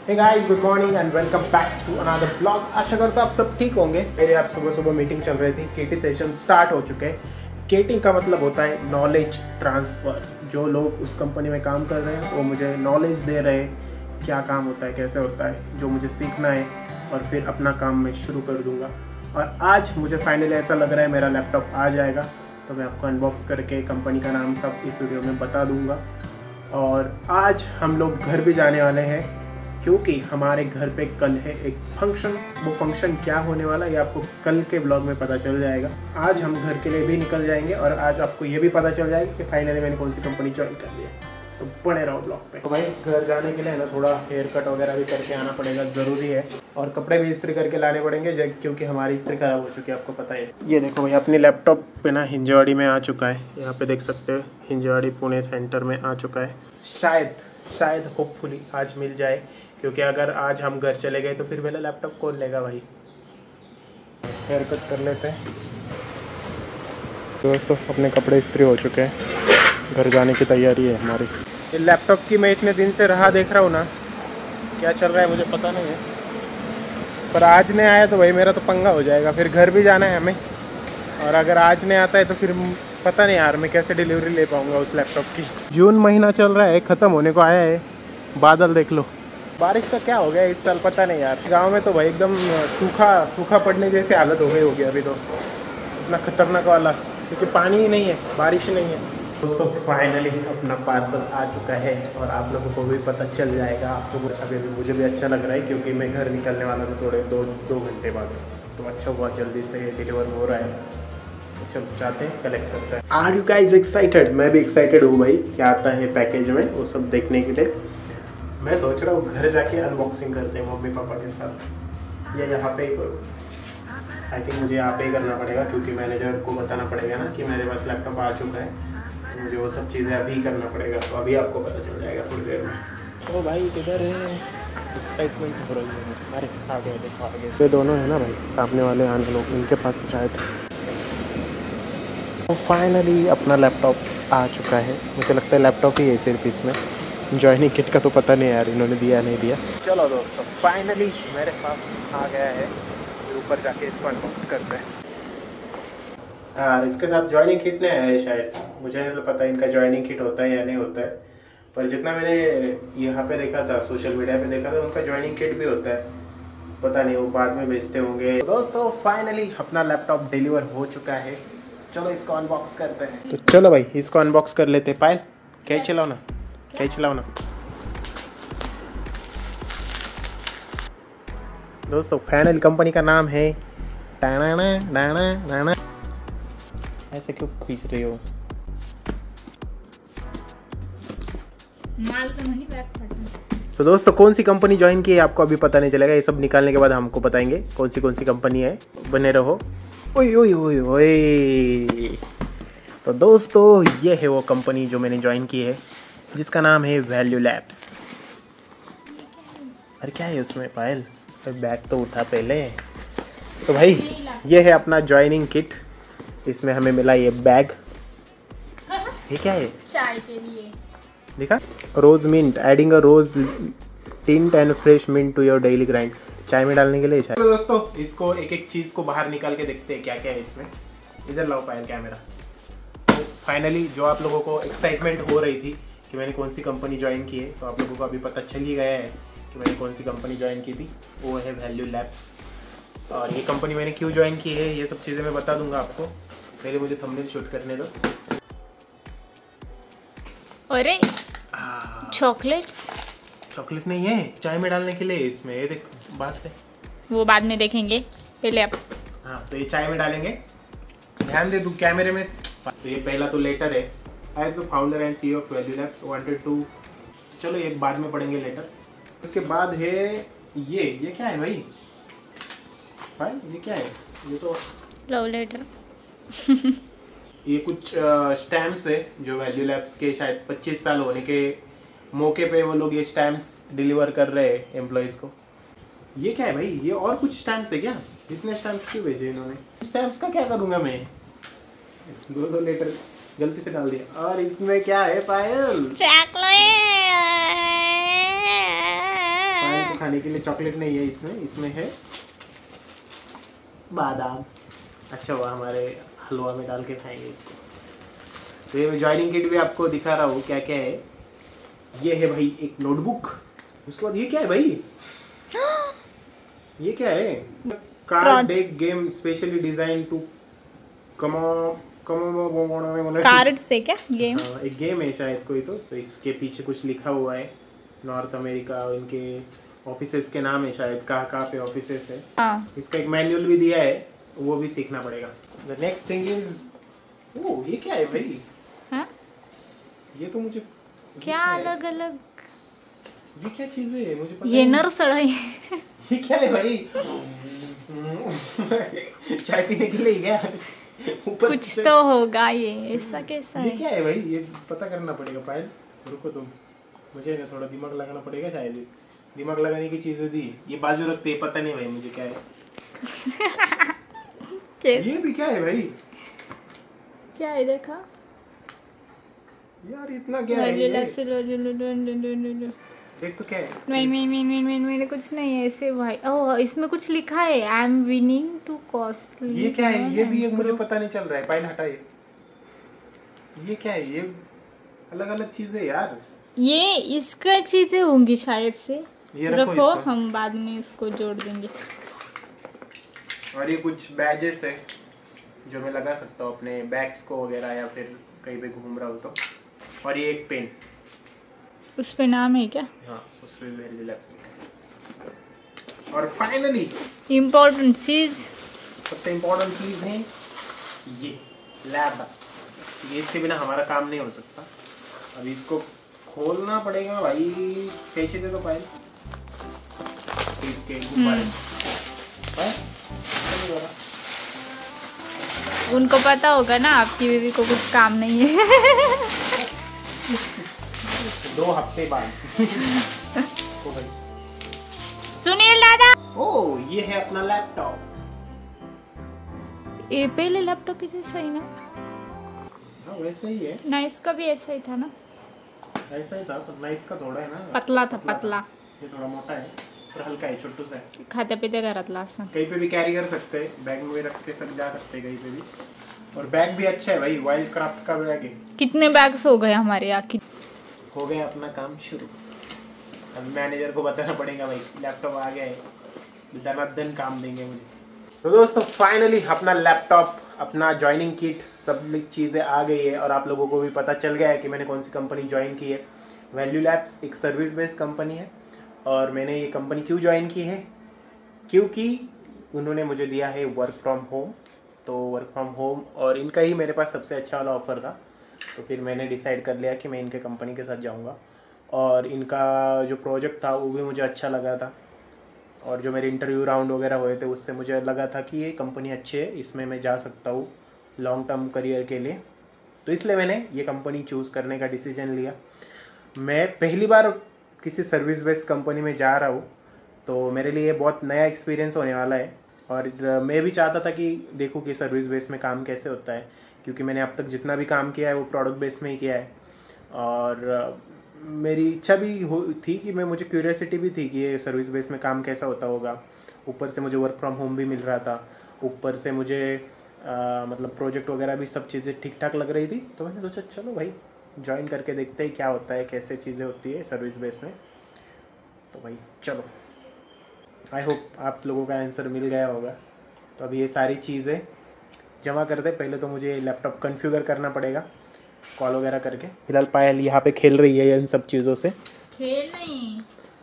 Hey guys, good morning and welcome back to another blog. आशा करता आप सब ठीक होंगे। मेरे आज सुबह सुबह मीटिंग चल रही थी, केटी सेशन स्टार्ट हो चुके हैं। केटी का मतलब होता है नॉलेज ट्रांसफ़र। जो लोग उस कंपनी में काम कर रहे हैं वो मुझे नॉलेज दे रहे हैं, क्या काम होता है, कैसे होता है, जो मुझे सीखना है और फिर अपना काम मैं शुरू कर दूँगा। और आज मुझे फाइनली ऐसा लग रहा है मेरा लैपटॉप आ जाएगा, तो मैं आपको अनबॉक्स करके कंपनी का नाम सब इस वीडियो में बता दूँगा। और आज हम लोग घर भी जाने वाले हैं, क्योंकि हमारे घर पे कल है एक फंक्शन। वो फंक्शन क्या होने वाला है ये आपको कल के ब्लॉग में पता चल जाएगा। आज हम घर के लिए भी निकल जाएंगे और आज आपको ये भी पता चल जाएगा कि फाइनली मैंने कौन सी कंपनी ज्वाइन कर ली है। तो बने रहो ब्लॉग पे। तो भाई घर जाने के लिए ना थोड़ा हेयर कट वगैरह भी करके आना पड़ेगा, ज़रूरी है। और कपड़े भी इस्त्री करके लाने पड़ेंगे, क्योंकि हमारी इस्त्री खराब हो चुकी है, आपको पता है। ये देखो भाई, अपनी लैपटॉप पे ना हिंजवाड़ी में आ चुका है। यहाँ पे देख सकते हो, हिंजवाड़ी पुणे सेंटर में आ चुका है। शायद होपफुली आज मिल जाए, क्योंकि अगर आज हम घर चले गए तो फिर मेरा लैपटॉप कौन लेगा भाई। हेयर कट कर लेते हैं दोस्तों। अपने कपड़े इस्त्री हो चुके हैं, घर जाने की तैयारी है हमारी। ये लैपटॉप की मैं इतने दिन से राह देख रहा हूँ ना, क्या चल रहा है मुझे पता नहीं है, पर आज नहीं आया तो भाई मेरा तो पंगा हो जाएगा। फिर घर भी जाना है हमें, और अगर आज नहीं आता है तो फिर पता नहीं यार मैं कैसे डिलीवरी ले पाऊँगा उस लैपटॉप की। जून महीना चल रहा है, ख़त्म होने को आया है। बादल देख लो, बारिश का क्या हो गया इस साल पता नहीं यार। गांव में तो भाई एकदम सूखा पड़ने जैसी हालत हो गई अभी तो, इतना खतरनाक वाला, क्योंकि पानी ही नहीं है, बारिश नहीं है। दोस्तों फाइनली अपना पार्सल आ चुका है और आप लोगों को भी पता चल जाएगा। आपको अभी मुझे भी अच्छा लग रहा है, क्योंकि मैं घर निकलने वाला हूँ थोड़े दो घंटे बाद। तो अच्छा हुआ जल्दी से डिलीवर हो रहा है। तो चलो जाते हैं, कलेक्ट करते हैं। Are you guys excited? मैं भी एक्साइटेड हूँ भाई, क्या आता है पैकेज में वो सब देखने के लिए। मैं सोच रहा हूँ घर जाके अनबॉक्सिंग करते हैं मम्मी पापा के साथ, या यहाँ पे ही करूँ। आई थिंक मुझे यहाँ पे ही करना पड़ेगा, क्योंकि मैनेजर को बताना पड़ेगा ना कि मेरे पास लैपटॉप आ चुका है, तो मुझे वो सब चीज़ें अभी करना पड़ेगा। तो अभी आपको पता चल जाएगा थोड़ी देर में। तो भाई किधर है? एक्साइटमेंट हो रही है मुझे। अरे आ गए, देखो आ गए। ये दोनों है ना भाई सामने वाले आने लोग, इनके पास शायद। तो फाइनली अपना लैपटॉप आ चुका है। मुझे लगता है लैपटॉप ही है सिर्फ इसमें, जॉइनिंग किट का तो पता नहीं यार इन्होंने दिया नहीं दिया। चलो दोस्तों फाइनली मेरे पास आ गया है, ऊपर जाके इसको अनबॉक्स करते हैं। यार इसके साथ जॉइनिंग किट नहीं है शायद, मुझे नहीं पता इनका जॉइनिंग किट होता है या नहीं होता है। पर जितना मैंने यहाँ पे देखा था, सोशल मीडिया पे देखा था, उनका जॉइनिंग किट भी होता है। पता नहीं वो बाद में भेजते होंगे। दोस्तों फाइनली अपना लैपटॉप डिलीवर हो चुका है। चलो इसको अनबॉक्स करते हैं। तो चलो भाई इसको अनबॉक्स कर लेते। पायल क्या चलाओ ना, क्या चलाओ ना। दोस्तों फाइनल कंपनी का नाम है टाना। ऐसे क्यों खींच रही हो? माल तो नहीं बैग। तो दोस्तों कौन सी कंपनी ज्वाइन की है आपको अभी पता नहीं चलेगा, ये सब निकालने के बाद हमको बताएंगे कौन सी कंपनी है। बने रहो। ओए ओए ओए ओए। तो दोस्तों ये है वो कंपनी जो मैंने ज्वाइन की है, जिसका नाम है वैल्यू लैब्स। अरे क्या है उसमें पायल? बैग तो उठा पहले। तो भाई ये है अपना ज्वाइनिंग किट। इसमें हमें मिला ये बैग। ये क्या है? चाय के लिए देखा, rose mint, adding a rose tint and fresh mint to your daily grind. चाय में डालने के लिए चाय। तो दोस्तों इसको एक एक चीज़ को बाहर निकाल के देखते हैं क्या क्या है इसमें। इधर लाओ पायल कैमरा। तो फाइनली जो आप लोगों को एक्साइटमेंट हो रही थी कि मैंने कौन सी कंपनी ज्वाइन की है, तो आप लोगों को अभी पता चल ही गया है कि मैंने कौन सी कंपनी ज्वाइन की थी। वो है वैल्यू लैब्स। और ये कंपनी मैंने क्यों ज्वाइन की है ये सब चीज़ें मैं बता दूंगा आपको। पहले मुझे थंबनेल शूट करने दो। अरे चॉकलेट नहीं है, चाय में डालने के लिए इसमें। ये देख बास पे, वो बाद में देखेंगे, पहले आप। हाँ तो ये चाय में डालेंगे, ध्यान दे तू कैमरे में। तो ये पहला तो लेटर है, as a founder and CEO of Value Labs wanted to. चलो ये बाद में पढ़ेंगे लेटर। उसके बाद है ये क्या है भाई? ये क्या है? ये तो लव लेटर। ये कुछ स्टैम्प्स है जो वैल्यू लैब्स के शायद 25 साल होने के मौके पे वो लोग ये स्टैम्प्स डिलीवर कर रहे हैं एम्प्लॉयज़ को। ये क्या है भाई? ये और कुछ स्टैम्प्स है क्या? इतने स्टैम्प्स क्यों भेजे इन्होंने? स्टैम्प्स का क्या करूँगा मैं? दो लेटर गलती से डाल दिया। और इसमें क्या है पायल? चॉकलेट। खाने के लिए चॉकलेट नहीं है इसमें है बादाम। अच्छा हुआ हमारे हलवा में डाल के खाएंगे इसको। तो ये मैं ज्वाइनिंग किट भी आपको दिखा रहा हूँ क्या क्या है। ये है भाई एक नोटबुक। उसके बाद ये क्या है भाई, ये क्या है, card deck game specially design to card से क्या गेम? हाँ, एक गेम है शायद कोई। तो इसके पीछे कुछ लिखा हुआ है, नॉर्थ अमेरिका, इनके ऑफिसेस के नाम है शायद, कहाँ पे ऑफिसेस है। हाँ। इसका एक मैनुअल भी दिया है, वो भी सीखना पड़ेगा। The next thing is, oh ये क्या है भाई? हाँ? ये तो मुझे क्या अलग अलग, ये क्या चीज है मुझे पता ये नर्सरी। ये क्या है भाई? चाय पीने के लिए क्या? ऊपर कुछ तो होगा ये, ऐसा कैसा ये है? क्या है भाई? ये पता करना पड़ेगा। पायल रुको तुम, मुझे ना थोड़ा दिमाग लगाना पड़ेगा शायद। दिमाग लगाने की चीजें दी, ये बाजू रखते हैं, पता नहीं भाई मुझे क्या है। ये भी क्या है भाई? क्या है देखा यार, इतना क्या है ये? देख तो क्या है। मैंने कुछ नहीं है ऐसे भाई। ओह, इसमें कुछ लिखा है, I am winning to costly. ये क्या है? ये भी एक मुझे पता नहीं चल रहा है। पायल हटाइए। ये क्या है? ये अलग अलग चीजें यार। ये इसका चीजें होंगी शायद से। ये रखो, हम बाद में इसको जोड़ देंगे। और ये कुछ बैजेस है जो मैं लगा सकता हूँ अपने बैग्स को वगैरह, या फिर कहीं पे घूम रहा हूँ तो। और ये एक पेन, उस पे नाम है क्या? हाँ, उस पे वैल्यू लैब्स। और फाइनली इम्पोर्टेंट चीज, सबसे इम्पोर्टेंट चीज है ये लैब। ये इसके बिना हमारा काम नहीं हो सकता। अब इसको खोलना पड़ेगा भाई। कैसे दे दो पायल इसके गुब्बारे। उनको पता होगा ना आपकी बीवी को कुछ काम नहीं है। 2 हफ्ते बाद। तो भाई सुनील दादा, ओ ये है अपना लैपटॉप। ये पहले लैपटॉप की जैसा ही ना? हाँ वैसे ही है ना, इसका भी ऐसा ही था ना? ऐसा ही था, पर ना इसका थोड़ा है ना पतला था, पतला। ये थोड़ा मोटा है और हल्का है, छोटू सा है। खाते पीते घरातला असं कहीं पे भी कैरी कर सकते हैं, बैग में रख के सब जा सकते हैं कहीं पे भी। और बैग भी अच्छा है भाई, वाइल्ड क्राफ्ट का बैग है। कितने बैग्स हो गए हमारे यहाँ? हो गया अपना काम शुरू। अब मैनेजर को बताना पड़ेगा भाई लैपटॉप आ गया है, दनादन काम देंगे मुझे। तो दोस्तों फाइनली अपना लैपटॉप, अपना ज्वाइनिंग किट, सब चीज़ें आ गई है। और आप लोगों को भी पता चल गया है कि मैंने कौन सी कंपनी ज्वाइन की है। वैल्यू लैब्स एक सर्विस बेस्ड कंपनी है। और मैंने ये कंपनी क्यों ज्वाइन की है? क्योंकि उन्होंने मुझे दिया है वर्क फ्रॉम होम। तो वर्क फ्रॉम होम और इनका ही मेरे पास सबसे अच्छा वाला ऑफ़र था। तो फिर मैंने डिसाइड कर लिया कि मैं इनके कंपनी के साथ जाऊंगा। और इनका जो प्रोजेक्ट था वो भी मुझे अच्छा लगा था। और जो मेरे इंटरव्यू राउंड वगैरह हुए थे उससे मुझे लगा था कि ये कंपनी अच्छी है, इसमें मैं जा सकता हूँ लॉन्ग टर्म करियर के लिए। तो इसलिए मैंने ये कंपनी चूज़ करने का डिसीजन लिया। मैं पहली बार किसी सर्विस बेस्ड कंपनी में जा रहा हूँ, तो मेरे लिए बहुत नया एक्सपीरियंस होने वाला है। और मैं भी चाहता था कि देखूँ कि सर्विस बेस में काम कैसे होता है, क्योंकि मैंने अब तक जितना भी काम किया है वो प्रोडक्ट बेस में ही किया है। और मेरी इच्छा भी थी कि मुझे क्यूरियोसिटी भी थी कि ये सर्विस बेस में काम कैसा होता होगा। ऊपर से मुझे वर्क फ्रॉम होम भी मिल रहा था, ऊपर से मुझे मतलब प्रोजेक्ट वगैरह भी सब चीज़ें ठीक ठाक लग रही थी। तो मैंने सोचा चलो भाई ज्वाइन करके देखते हैं क्या होता है, कैसे चीज़ें होती है सर्विस बेस में। तो भाई चलो, आई होप आप लोगों का आंसर मिल गया होगा। तो अभी ये सारी चीज़ें जमा करते, पहले तो मुझे लैपटॉप कॉन्फ़िगर करना पड़ेगा कॉल वगैरह करके। फिलहाल पायल यहाँ पे खेल रही है इन सब चीज़ों से। खेल नहीं,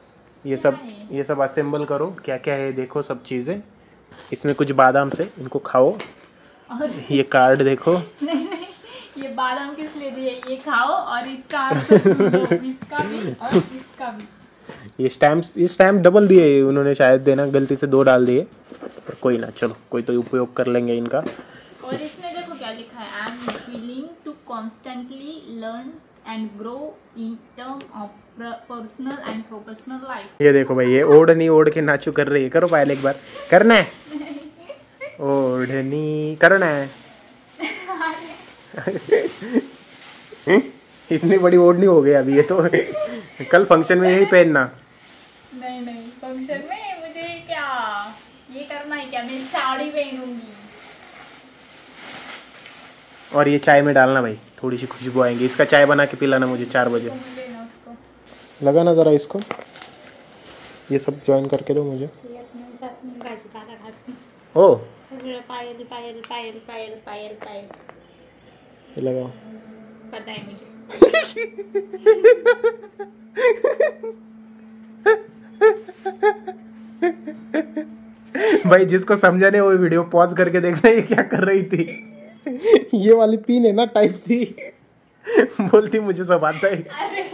ये सब असेंबल करो, क्या क्या है देखो सब चीज़ें। इसमें कुछ बादाम से इनको खाओ। और ये कार्ड देखो। नहीं, ये बादाम किस लिए दिए? ये खाओ और इसका इसका भी और इसका भी। ये स्टैम्प डबल दिए उन्होंने, शायद देना गलती से 2 डाल दिए, पर कोई ना, चलो कोई तो उपयोग कर लेंगे इनका। और इसमें देखो क्या लिखा है, I am willing to constantly learn and grow in term of personal and professional life. ये देखो भाई, ये ओढ़नी ओढ़ के नाचू कर रही है। करो पायल एक बार, करना है ओढ़नी करना है। इतनी बड़ी ओढ़नी हो गई अभी ये तो। कल फंक्शन में यही पहनना। नहीं फंक्शन में मुझे क्या ये करना है क्या? मैं साड़ी पहनूंगी। और ये चाय में डालना भाई, थोड़ी सी खुशबू आएंगी। इसका चाय बना के पिलाना मुझे 4 बजे। लगा ना ज़रा इसको, ये सब ज्वाइन करके दो मुझे। ओ पायल पायल पायल पायल पायल पायल ये लगाओ। पता है मुझे। भाई जिसको समझा नहीं वो वीडियो पॉज करके देखना ये क्या कर रही थी। ये वाली पिन है ना टाइप सी, बोलती मुझे सब आता है।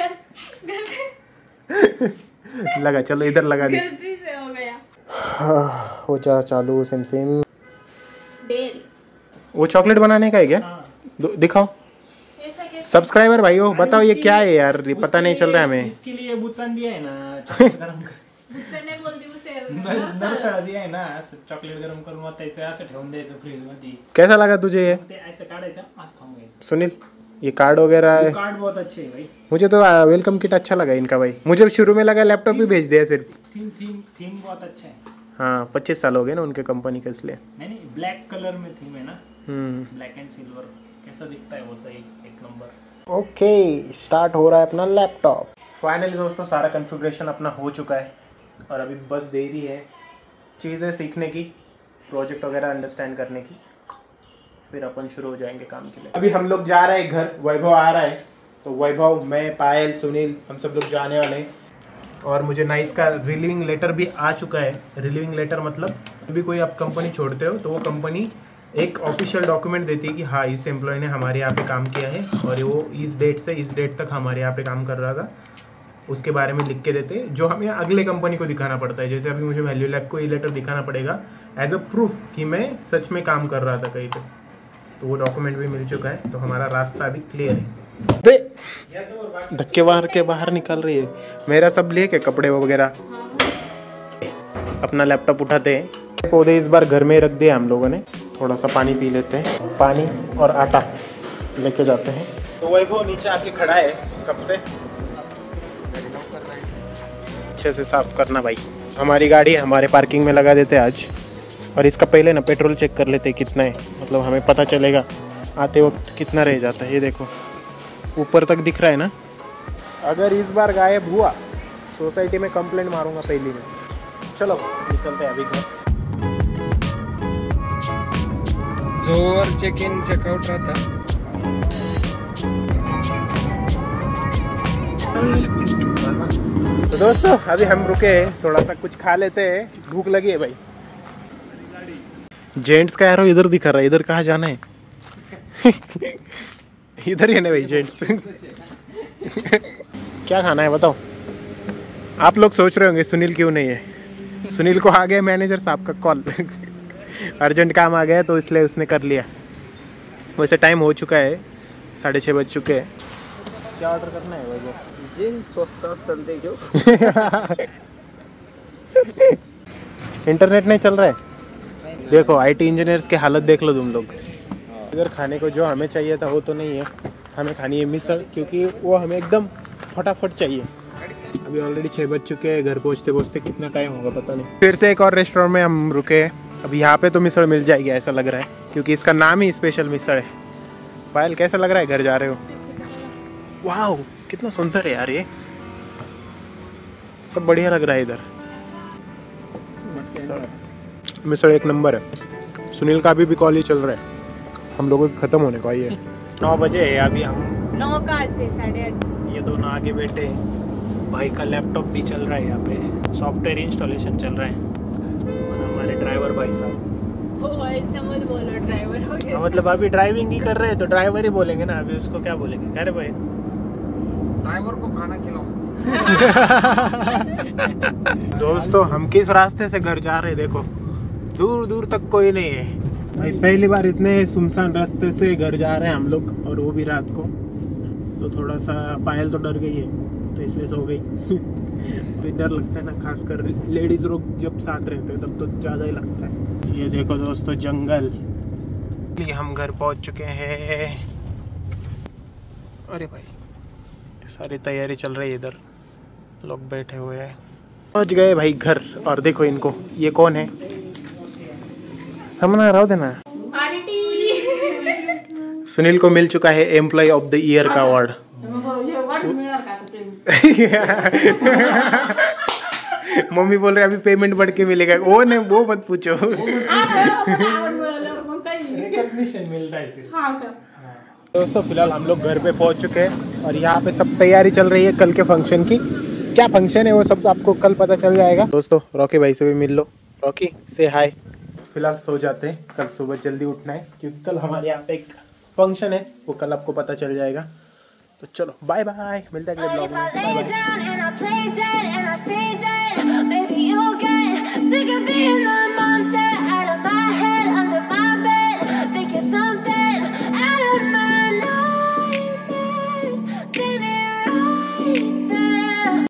लगा, चलो इधर लगा दे। गलती से हो गया। हो जा चालू सिम सिम। डेल वो चॉकलेट बनाने का है क्या? दिखाओ। सब्सक्राइबर भाई हो बताओ ये क्या है यार, ये पता नहीं चल रहा है हमें। इसके लिए बुच्चन दिया है ना, चॉकलेट गरम कर बुच्चन नाही बोलती उसे नरसळा दिया आहे ना, असं चॉकलेट गरम करून वाटायचं, असं ठेवून द्यायचं फ्रीज मध्ये। कैसा लगा तुझे ये? ते ऐसे काढायचं, असं खाऊन घ्यायचं। सुनील ये कार्ड वगैरह है, कार्ड बहुत अच्छे है भाई। मुझे तो वेलकम किट अच्छा लगा इनका भाई। मुझे शुरू में लगा लैपटॉप ही भेज दिया सिर्फ। थीम बहुत अच्छा है। हाँ 25 साल हो गए ना उनके कंपनी का, इसलिए। नहीं ब्लैक कलर में थीम है ना, ब्लैक एंड सिल्वर कैसा दिखता है वो, सही एक नंबर। ओके स्टार्ट हो रहा है अपना लैपटॉप। फाइनली दोस्तों सारा कॉन्फ़िगरेशन अपना हो चुका है और अभी बस देरी है चीज़ें सीखने की, प्रोजेक्ट वगैरह अंडरस्टैंड करने की, फिर अपन शुरू हो जाएंगे काम के लिए। अभी हम लोग जा रहे हैं घर, वैभव आ रहा है तो वैभव, मैं, पायल, सुनील हम सब लोग जाने वाले हैं। और मुझे नाइस का रिलीविंग लेटर भी आ चुका है। रिलीविंग लेटर मतलब भी कोई आप कंपनी छोड़ते हो तो वो कंपनी एक ऑफिशियल डॉक्यूमेंट देती है कि हाँ इस एम्प्लॉय ने हमारे यहाँ पे काम किया है और वो इस डेट से इस डेट तक हमारे यहाँ पे काम कर रहा था, उसके बारे में लिख के देते, जो हमें अगले कंपनी को दिखाना पड़ता है। जैसे अभी मुझे वैल्यू लैब को ये लेटर दिखाना पड़ेगा एज अ प्रूफ कि मैं सच में काम कर रहा था कहीं पे, तो वो डॉक्यूमेंट भी मिल चुका है, तो हमारा रास्ता अभी क्लियर है। धक्के मार के बाहर निकल रही है। मेरा सब ले के कपड़े वगैरह, अपना लैपटॉप उठाते हैं। पौधे इस बार घर में रख दिया हम लोगों ने। थोड़ा सा पानी पी लेते हैं, पानी और आटा लेके जाते हैं। तो वैभव नीचे आके खड़ा है कब से, अच्छे से साफ करना भाई। हमारी गाड़ी हमारे पार्किंग में लगा देते हैं आज, और इसका पहले ना पेट्रोल चेक कर लेते हैं कितना है, मतलब हमें पता चलेगा आते वक्त कितना रह जाता है। ये देखो ऊपर तक दिख रहा है ना। अगर इस बार गायब हुआ सोसाइटी में कंप्लेंट मारूंगा पहली में। चलो निकलते हैं अभी घर। जोर चेक इन चेकआउट रहता। तो दोस्तों अभी हम रुके हैं, थोड़ा सा कुछ खा लेते हैं, भूख लगी है भाई। जेंट्स का एरो इधर दिखा रहा है, इधर कहाँ जाना है? इधर ही है ना भाई जेंट्स। क्या खाना है बताओ? आप लोग सोच रहे होंगे सुनील क्यों नहीं है। सुनील को आ गया मैनेजर साहब का कॉल। अर्जेंट काम आ गया तो इसलिए उसने कर लिया। वैसे टाइम हो चुका है, 6:30 बज चुके हैं। क्या ऑर्डर करना है भाई? जी सस्ता संदे जो इंटरनेट नहीं चल रहा है। देखो आईटी इंजीनियर्स की हालत देख लो तुम लोग। इधर खाने को जो हमें चाहिए था वो तो नहीं है, हमें खानी है मिसल, क्योंकि वो हमें एकदम फटाफट चाहिए। अभी ऑलरेडी 6 बज चुके हैं, घर पहुँचते पहुँचते कितना टाइम होगा पता नहीं। फिर से एक और रेस्टोरेंट में हम रुके हैं। अभी यहाँ पे तो मिसल मिल जाएगी ऐसा लग रहा है, क्योंकि इसका नाम ही स्पेशल मिसल है। पायल कैसा लग रहा है घर जा रहे हो? वाह कितना सुंदर है यार, ये सब बढ़िया लग रहा है इधर। मिसल एक नंबर है। सुनील का अभी भी कॉल ही चल रहा है, हम लोगों को ख़त्म होने को आई है। 9 बजे है अभी, हम 9 कहाँ से 8:30। ये दोनों आगे बैठे, भाई का लैपटॉप भी चल रहा है, यहाँ पे सॉफ्टवेयर इंस्टॉलेशन चल रहा है। और हमारे ड्राइवर भाई साहब, ओ ऐसा मत बोलो, ड्राइवर हो गया। मतलब अभी ड्राइविंग ही कर रहे हैं तो ड्राइवर ही बोलेंगे ना, अभी उसको क्या बोलेंगे? कह रहे भाई ड्राइवर को खाना खिलाओ। दोस्तों हम किस रास्ते से घर जा रहे हैं देखो, दूर दूर तक कोई नहीं है भाई। पहली बार इतने सुनसान रास्ते से घर जा रहे हैं हम लोग, और वो भी रात को। तो थोड़ा सा पायल तो डर गई है तो इसलिए सो गई। तो डर लगता है ना, खासकर लेडीज लोग जब साथ रहते हैं तब तो ज़्यादा ही लगता है। ये देखो दोस्तों जंगल। हम घर पहुंच चुके हैं। अरे भाई सारी तैयारी चल रही है, इधर लोग बैठे हुए हैं। पहुंच गए भाई घर। और देखो इनको, ये कौन है? हम ना रहो देना। सुनील को मिल चुका है एम्प्लॉय ऑफ द ईयर का अवार्ड। मम्मी बोल रहे अभी पेमेंट बढ़ के मिलेगा। वो नहीं, वो मत पूछो। रिकॉग्निशन मिलता है सिर्फ। दोस्तों फिलहाल हम लोग घर पे पहुंच चुके हैं और यहाँ पे सब तैयारी चल रही है कल के फंक्शन की। क्या फंक्शन है वो सब आपको कल पता चल जाएगा। दोस्तों रॉकी भाई से भी मिल लो। रॉकी से हाय। फिलहाल सो जाते हैं, कल सुबह जल्दी उठना है क्योंकि कल हमारे यहाँ पे एक फंक्शन है, वो कल आपको पता चल जाएगा। तो चलो बाय बाय, मिलते हैं अगले ब्लॉग में। Bye bye.